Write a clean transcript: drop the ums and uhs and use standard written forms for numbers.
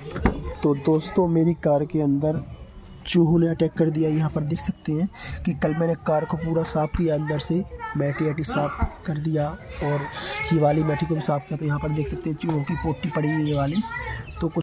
तो दोस्तों मेरी कार के अंदर चूहों ने अटैक कर दिया। यहाँ पर देख सकते हैं कि कल मैंने कार को पूरा साफ़ किया, अंदर से मैटी साफ़ कर दिया और ये वाली मैटी को भी साफ़ किया। तो यहाँ पर देख सकते हैं चूहों की पोटी पड़ी हुई है ये वाली।